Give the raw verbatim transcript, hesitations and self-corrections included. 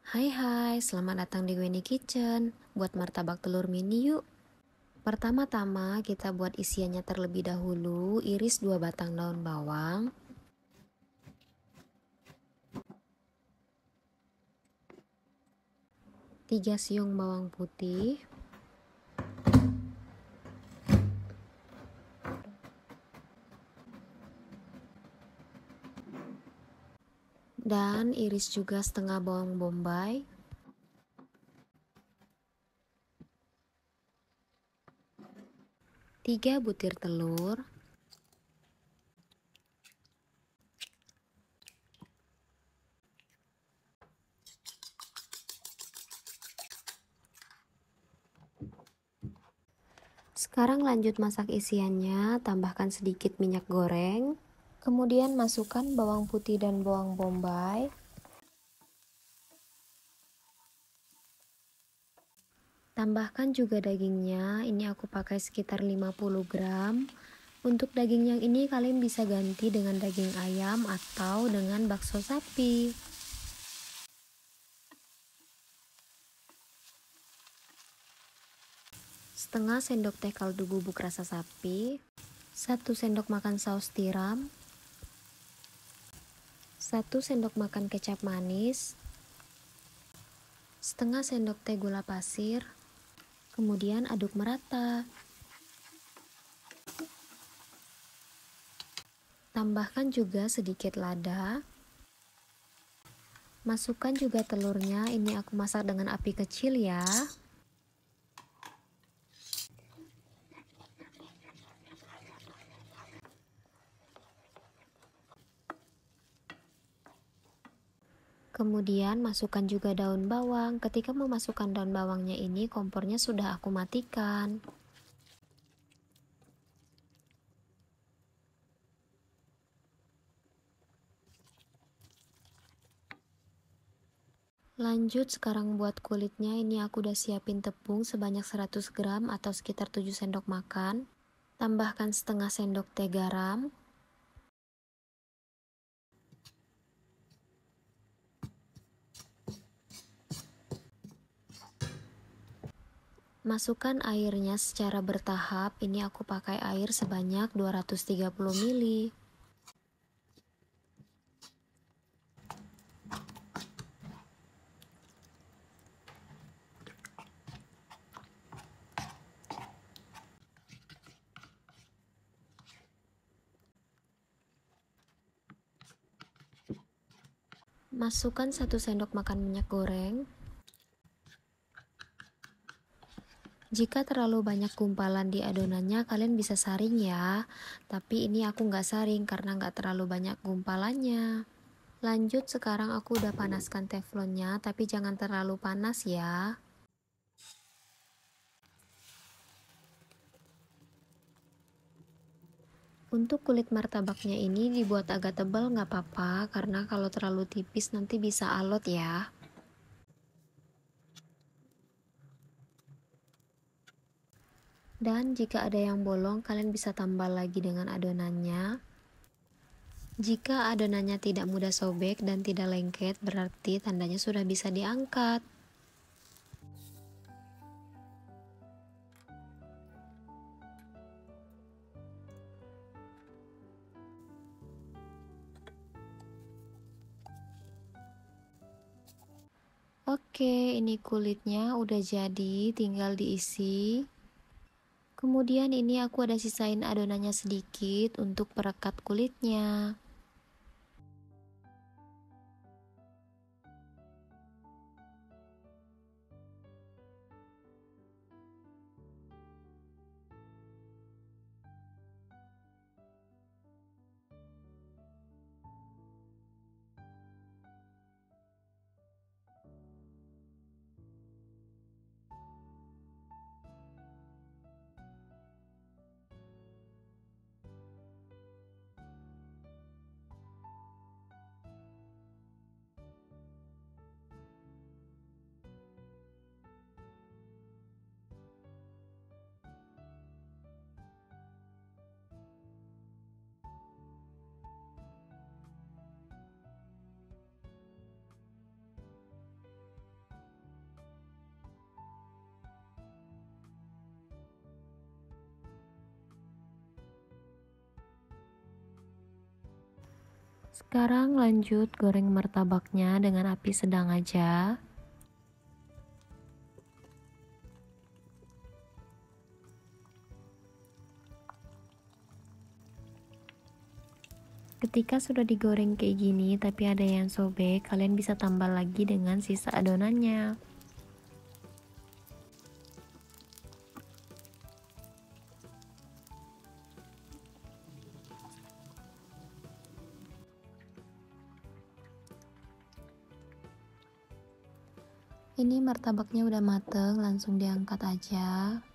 Hai hai, selamat datang di Winnie Kitchen. Buat martabak telur mini yuk. Pertama-tama kita buat isiannya terlebih dahulu. Iris dua batang daun bawang, tiga siung bawang putih, dan iris juga setengah bawang bombay, tiga butir telur, sekarang lanjut masak isiannya, tambahkan sedikit minyak goreng, kemudian masukkan bawang putih dan bawang bombay. Tambahkan juga dagingnya, ini aku pakai sekitar lima puluh gram. Untuk daging yang ini kalian bisa ganti dengan daging ayam atau dengan bakso sapi. Setengah sendok teh kaldu bubuk rasa sapi, satu sendok makan saus tiram, satu sendok makan kecap manis, setengah sendok teh gula pasir, kemudian aduk merata. Tambahkan juga sedikit lada. Masukkan juga telurnya, ini aku masak dengan api kecil ya. Kemudian masukkan juga daun bawang. Ketika memasukkan daun bawangnya ini, kompornya sudah aku matikan. Lanjut sekarang buat kulitnya, ini aku udah siapin tepung sebanyak seratus gram atau sekitar tujuh sendok makan. Tambahkan setengah sendok teh garam. Masukkan airnya secara bertahap, ini aku pakai air sebanyak dua ratus tiga puluh mililiter. Masukkan satu sendok makan minyak goreng. Jika terlalu banyak gumpalan di adonannya, kalian bisa saring ya. Tapi ini aku nggak saring karena nggak terlalu banyak gumpalannya. Lanjut, sekarang aku udah panaskan teflonnya, tapi jangan terlalu panas ya. Untuk kulit martabaknya ini dibuat agak tebal nggak apa-apa, karena kalau terlalu tipis nanti bisa alot ya. Dan jika ada yang bolong, kalian bisa tambah lagi dengan adonannya. Jika adonannya tidak mudah sobek dan tidak lengket, berarti tandanya sudah bisa diangkat. Oke, ini kulitnya udah jadi, tinggal diisi. Kemudian ini aku ada sisain adonannya sedikit untuk perekat kulitnya. Sekarang lanjut goreng martabaknya dengan api sedang aja. Ketika sudah digoreng kayak gini tapi ada yang sobek, kalian bisa tambah lagi dengan sisa adonannya. Ini martabaknya udah mateng, langsung diangkat aja.